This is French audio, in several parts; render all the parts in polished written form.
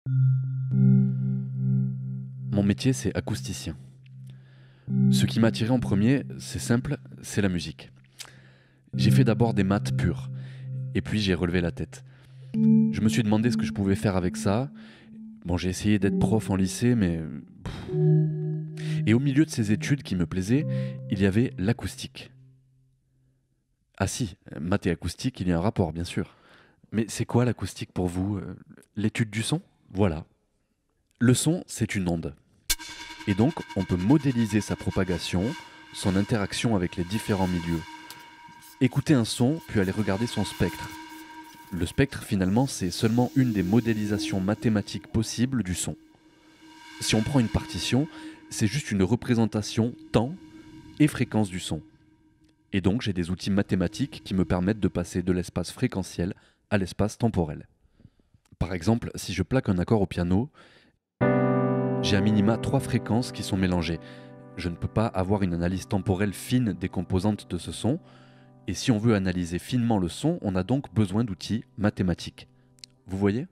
Mon métier, c'est acousticien. Ce qui m'a attiré en premier, c'est simple, c'est la musique. J'ai fait d'abord des maths pures, et puis j'ai relevé la tête. Je me suis demandé ce que je pouvais faire avec ça. Bon, j'ai essayé d'être prof en lycée, mais... Et au milieu de ces études qui me plaisaient, il y avait l'acoustique. Ah si, maths et acoustique, il y a un rapport, bien sûr. Mais c'est quoi l'acoustique pour vous? L'étude du son? Voilà. Le son, c'est une onde. Et donc, on peut modéliser sa propagation, son interaction avec les différents milieux. Écouter un son, puis aller regarder son spectre. Le spectre, finalement, c'est seulement une des modélisations mathématiques possibles du son. Si on prend une partition, c'est juste une représentation temps et fréquence du son. Et donc, j'ai des outils mathématiques qui me permettent de passer de l'espace fréquentiel à l'espace temporel. Par exemple, si je plaque un accord au piano, j'ai à minima 3 fréquences qui sont mélangées. Je ne peux pas avoir une analyse temporelle fine des composantes de ce son, et si on veut analyser finement le son, on a donc besoin d'outils mathématiques. Vous voyez?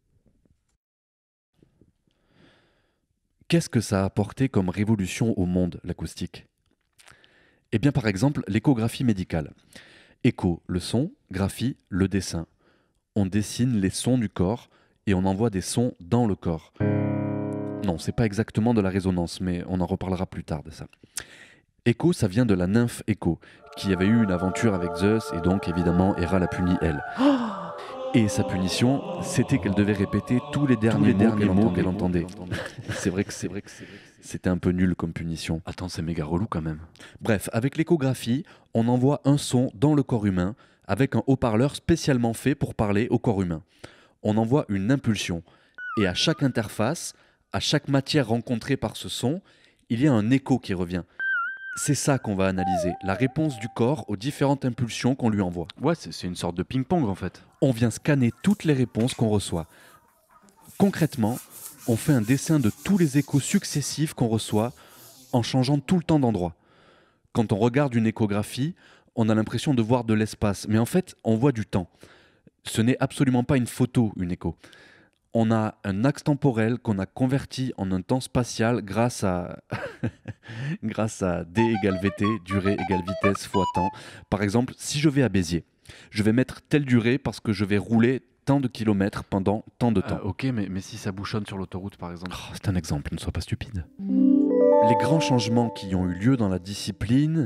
Qu'est-ce que ça a apporté comme révolution au monde, l'acoustique? Eh bien, par exemple, l'échographie médicale. Écho, le son, graphie, le dessin. On dessine les sons du corps et on envoie des sons dans le corps. Non, c'est pas exactement de la résonance, mais on en reparlera plus tard de ça. Écho, ça vient de la nymphe Écho, qui avait eu une aventure avec Zeus, et donc évidemment Héra l'a punie elle. Et sa punition, c'était qu'elle devait répéter tous les derniers mots qu'elle entendait. C'est vrai que c'était un peu nul comme punition. Attends, c'est méga relou quand même. Bref, avec l'échographie, on envoie un son dans le corps humain, avec un haut-parleur spécialement fait pour parler au corps humain. On envoie une impulsion, et à chaque interface, à chaque matière rencontrée par ce son, il y a un écho qui revient. C'est ça qu'on va analyser, la réponse du corps aux différentes impulsions qu'on lui envoie. Ouais, c'est une sorte de ping-pong en fait. On vient scanner toutes les réponses qu'on reçoit. Concrètement, on fait un dessin de tous les échos successifs qu'on reçoit en changeant tout le temps d'endroit. Quand on regarde une échographie, on a l'impression de voir de l'espace, mais en fait, on voit du temps. Ce n'est absolument pas une photo, une écho. On a un axe temporel qu'on a converti en un temps spatial grâce à grâce à d égale vt, durée égale vitesse fois temps. Par exemple, si je vais à Béziers, je vais mettre telle durée parce que je vais rouler tant de kilomètres pendant tant de temps. Ok, mais si ça bouchonne sur l'autoroute par exemple. Oh, c'est un exemple, ne sois pas stupide. Les grands changements qui ont eu lieu dans la discipline...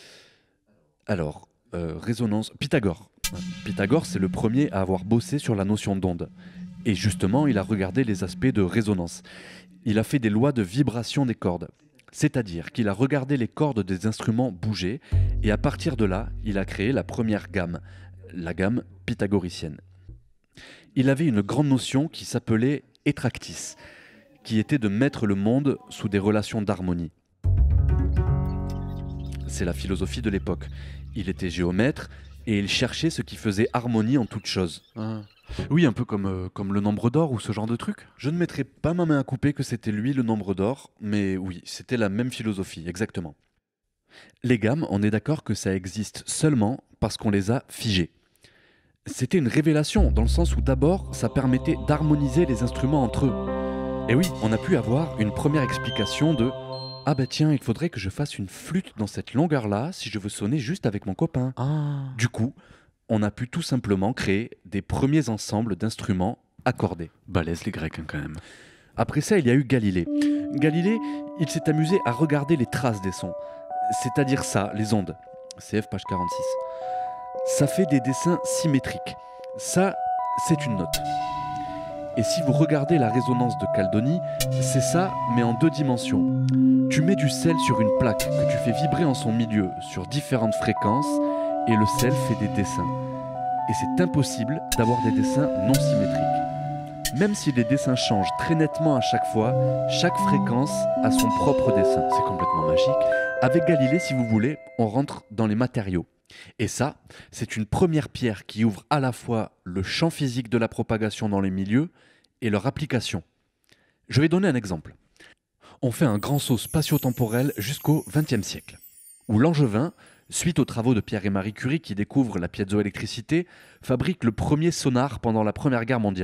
Alors, résonance... Pythagore. Pythagore, c'est le premier à avoir bossé sur la notion d'onde. Et justement, il a regardé les aspects de résonance. Il a fait des lois de vibration des cordes. C'est-à-dire qu'il a regardé les cordes des instruments bouger, et à partir de là, il a créé la première gamme, la gamme pythagoricienne. Il avait une grande notion qui s'appelait étractis, qui était de mettre le monde sous des relations d'harmonie. C'est la philosophie de l'époque. Il était géomètre, et il cherchait ce qui faisait harmonie en toute chose. Ah. Oui, un peu comme le nombre d'or ou ce genre de truc. Je ne mettrai pas ma main à couper que c'était lui le nombre d'or, mais oui, c'était la même philosophie, exactement. Les gammes, on est d'accord que ça existe seulement parce qu'on les a figées. C'était une révélation, dans le sens où d'abord, ça permettait d'harmoniser les instruments entre eux. Et oui, on a pu avoir une première explication de « Ah bah tiens, il faudrait que je fasse une flûte dans cette longueur-là si je veux sonner juste avec mon copain. Ah. » Du coup, on a pu tout simplement créer des premiers ensembles d'instruments accordés. Balèze les Grecs quand même. Après ça, il y a eu Galilée. Galilée, il s'est amusé à regarder les traces des sons. C'est-à-dire ça, les ondes. CF page 46. Ça fait des dessins symétriques. Ça, c'est une note. Et si vous regardez la résonance de Caldoni, c'est ça, mais en 2 dimensions. Tu mets du sel sur une plaque que tu fais vibrer en son milieu sur différentes fréquences, et le sel fait des dessins. Et c'est impossible d'avoir des dessins non symétriques. Même si les dessins changent très nettement à chaque fois, chaque fréquence a son propre dessin. C'est complètement magique. Avec Galilée, si vous voulez, on rentre dans les matériaux. Et ça, c'est une première pierre qui ouvre à la fois le champ physique de la propagation dans les milieux et leur application. Je vais donner un exemple. On fait un grand saut spatio-temporel jusqu'au XXe siècle, où Langevin, suite aux travaux de Pierre et Marie Curie qui découvrent la piézoélectricité, fabrique le premier sonar pendant la Première Guerre mondiale.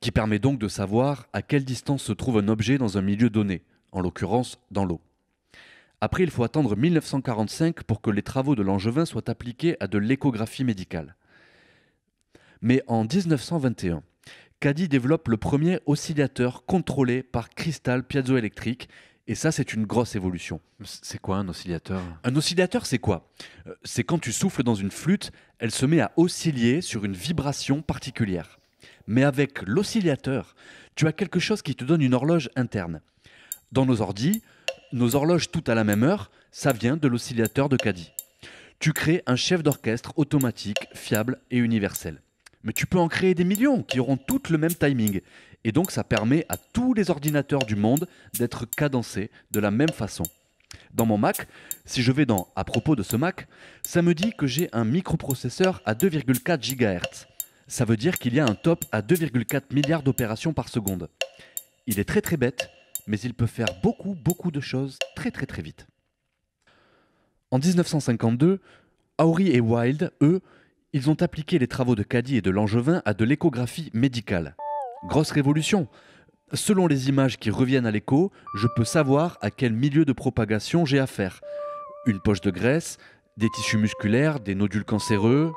qui permet donc de savoir à quelle distance se trouve un objet dans un milieu donné, en l'occurrence dans l'eau. Après, il faut attendre 1945 pour que les travaux de Langevin soient appliqués à de l'échographie médicale. Mais en 1921, Caddy développe le premier oscillateur contrôlé par cristal piezoélectrique, et ça, c'est une grosse évolution. C'est quoi un oscillateur? Un oscillateur, c'est quoi? C'est quand tu souffles dans une flûte, elle se met à osciller sur une vibration particulière. Mais avec l'oscillateur, tu as quelque chose qui te donne une horloge interne. Dans nos ordis, nos horloges toutes à la même heure, ça vient de l'oscillateur de Caddy. Tu crées un chef d'orchestre automatique, fiable et universel. Mais tu peux en créer des millions qui auront toutes le même timing. Et donc ça permet à tous les ordinateurs du monde d'être cadencés de la même façon. Dans mon Mac, si je vais dans « À propos de ce Mac », ça me dit que j'ai un microprocesseur à 2,4 GHz. Ça veut dire qu'il y a un top à 2,4 milliards d'opérations par seconde. Il est très très bête, mais il peut faire beaucoup de choses très vite. En 1952, Haury et Wild, eux, ils ont appliqué les travaux de Caddy et de Langevin à de l'échographie médicale. Grosse révolution. Selon les images qui reviennent à l'écho, je peux savoir à quel milieu de propagation j'ai affaire. Une poche de graisse, des tissus musculaires, des nodules cancéreux.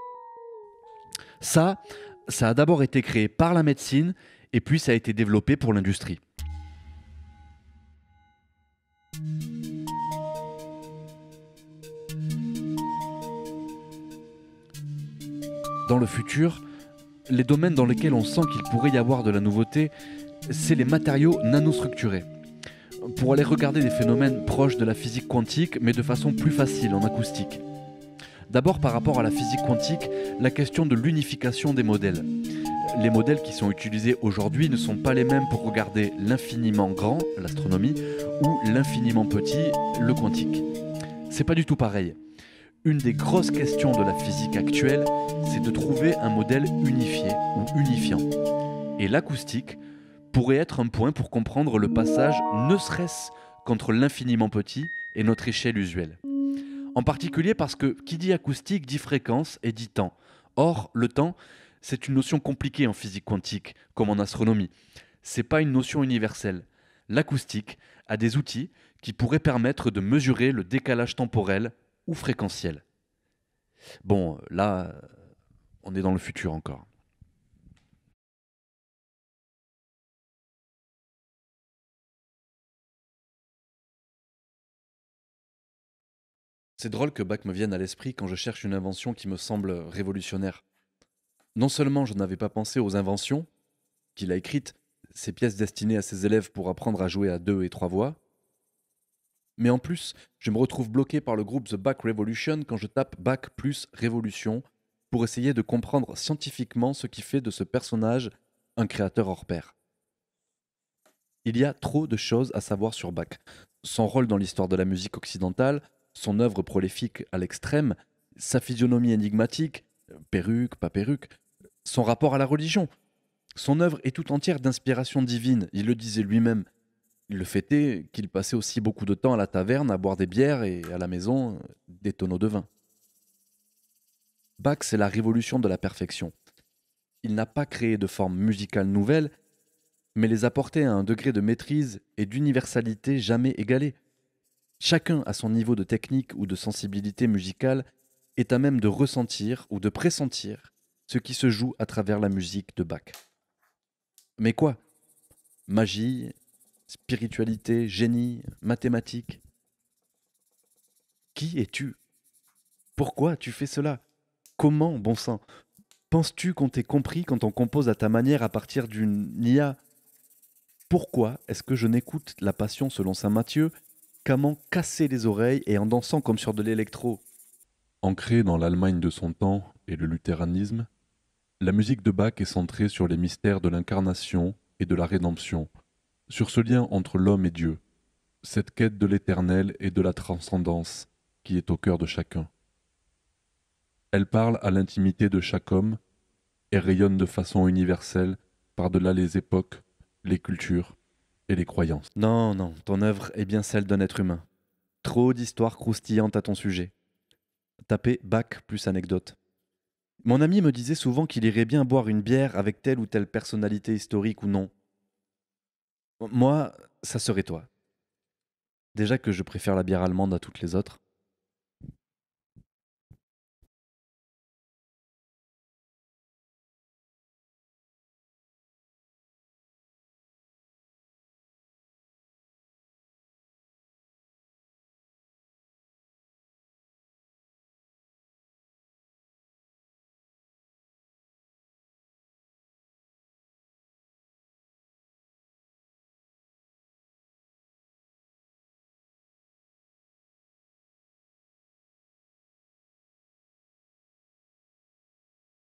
Ça a d'abord été créé par la médecine et puis ça a été développé pour l'industrie. Dans le futur, les domaines dans lesquels on sent qu'il pourrait y avoir de la nouveauté, c'est les matériaux nanostructurés. Pour aller regarder des phénomènes proches de la physique quantique, mais de façon plus facile en acoustique. D'abord par rapport à la physique quantique, la question de l'unification des modèles. Les modèles qui sont utilisés aujourd'hui ne sont pas les mêmes pour regarder l'infiniment grand, l'astronomie, ou l'infiniment petit, le quantique. C'est pas du tout pareil. Une des grosses questions de la physique actuelle, c'est de trouver un modèle unifié ou unifiant. Et l'acoustique pourrait être un point pour comprendre le passage, ne serait-ce qu'entre l'infiniment petit et notre échelle usuelle. En particulier parce que qui dit acoustique dit fréquence et dit temps. Or, le temps, c'est une notion compliquée en physique quantique, comme en astronomie. C'est pas une notion universelle. L'acoustique a des outils qui pourraient permettre de mesurer le décalage temporel ou fréquentiel. Bon, là, on est dans le futur encore. C'est drôle que Bach me vienne à l'esprit quand je cherche une invention qui me semble révolutionnaire. Non seulement je n'avais pas pensé aux inventions qu'il a écrites, ces pièces destinées à ses élèves pour apprendre à jouer à 2 et 3 voix, mais en plus, je me retrouve bloqué par le groupe The Bach Revolution quand je tape Bach plus Révolution pour essayer de comprendre scientifiquement ce qui fait de ce personnage un créateur hors pair. Il y a trop de choses à savoir sur Bach. Son rôle dans l'histoire de la musique occidentale, son œuvre prolifique à l'extrême, sa physionomie énigmatique, perruque, pas perruque, son rapport à la religion. Son œuvre est tout entière d'inspiration divine, il le disait lui-même. Il le fêtait qu'il passait aussi beaucoup de temps à la taverne à boire des bières et à la maison des tonneaux de vin. Bach, c'est la révolution de la perfection. Il n'a pas créé de formes musicales nouvelles, mais les a portées à un degré de maîtrise et d'universalité jamais égalé. Chacun, à son niveau de technique ou de sensibilité musicale, est à même de ressentir ou de pressentir ce qui se joue à travers la musique de Bach. Mais quoi? Magie, spiritualité, génie, mathématiques. Qui es-tu? Pourquoi tu fais cela? Comment, bon sang? Penses-tu qu'on t'ait compris quand on compose à ta manière à partir d'une IA? Pourquoi est-ce que je n'écoute la passion selon saint Matthieu qu'à m'en casser les oreilles et en dansant comme sur de l'électro? Ancrée dans l'Allemagne de son temps et le luthéranisme, la musique de Bach est centrée sur les mystères de l'incarnation et de la rédemption, sur ce lien entre l'homme et Dieu, cette quête de l'éternel et de la transcendance qui est au cœur de chacun. Elle parle à l'intimité de chaque homme et rayonne de façon universelle par-delà les époques, les cultures et les croyances. Non, non, ton œuvre est bien celle d'un être humain. Trop d'histoires croustillantes à ton sujet. Tapez Bach plus anecdote. Mon ami me disait souvent qu'il irait bien boire une bière avec telle ou telle personnalité historique ou non. Moi, ça serait toi. Déjà que je préfère la bière allemande à toutes les autres.